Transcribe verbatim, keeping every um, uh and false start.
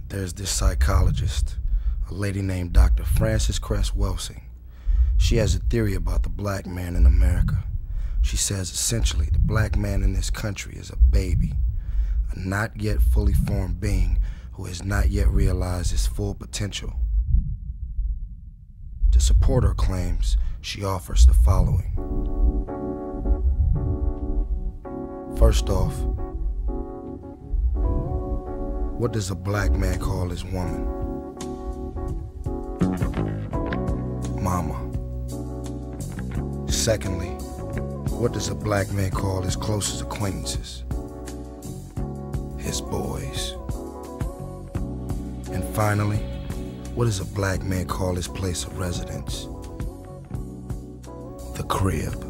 There's this psychologist, a lady named Doctor Frances Cress Welsing. She has a theory about the black man in America. She says essentially the black man in this country is a baby, a not yet fully formed being who has not yet realized his full potential. To support her claims, she offers the following. First off, what does a black man call his woman? Mama. Secondly, what does a black man call his closest acquaintances? His boys. And finally, what does a black man call his place of residence? The crib.